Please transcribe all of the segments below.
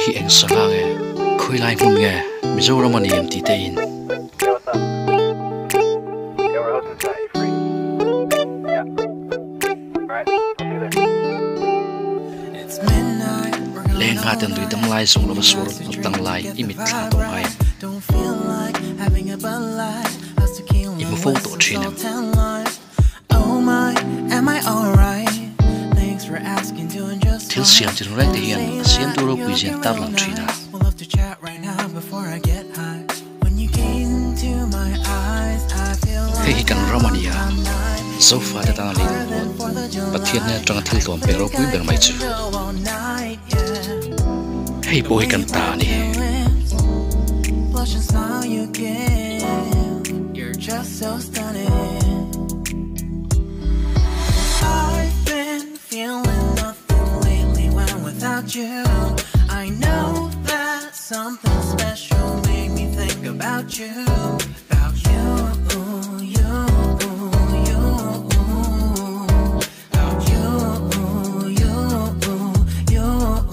hi eng Sangha nge khoi lai mun nge Mizoram ani em ti te in len ha ten dui dam lai sung lo Suar tang lai imit thla to ai imu photo thina til siam tin rek de hian siam tu ro pui jian tar lang thina hei kan romania sofa ta ta li pathian ne tang thil tom pe ro pui ber mai chu hei boy kan ta ni you're just so stunning. I've been feeling nothing lately when without you. I know that something special made me think about you. About you, you, you. About you, you, you.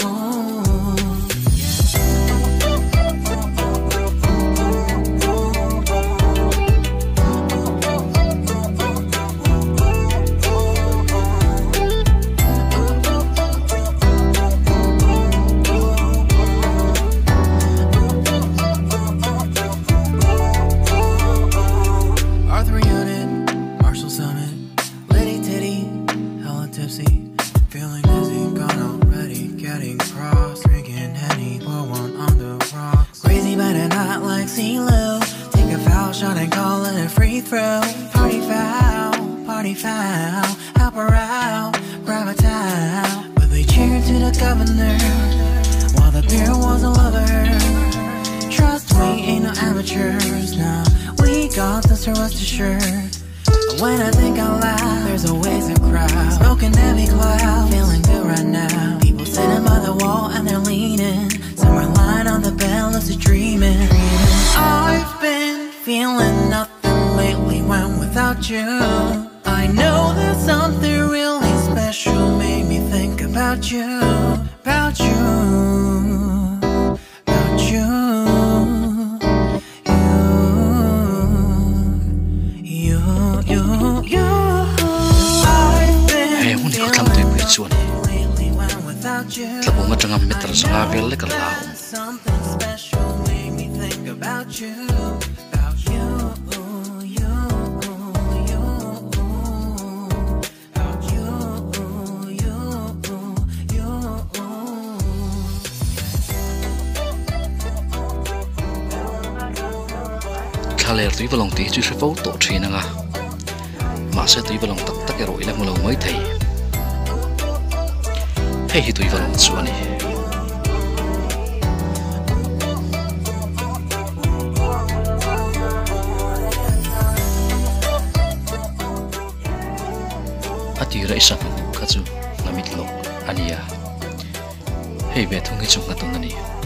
Feeling dizzy, gone already, getting cross, drinking Henny, pour one on the rocks. Crazy but not like CeeLo. Take a foul shot and call it a free throw. Party foul, help her out, grab a towel. But they cheered to the governor, while the beer was a lover. Trust me, ain't no amateurs, nah, we got this, so rest assured. When I think out loud, there's always a crowd. Smoking heavy cloud, feeling good right now. People sitting by the wall and they're leaning. Some are lying on the bed, lucid dreaming. I've been feeling nothing lately when without you. I know that something really special made me think about you. About you. About you. Chuan tlabu matangam meter sanga vel le kal lao khaler tui balong ti chu fo to thina nga ma se tui balong tak tak ero ile mulo mai thei hei hi tui balong chuani atira isa khachu namit lok ania hei be thungi chung na tun ani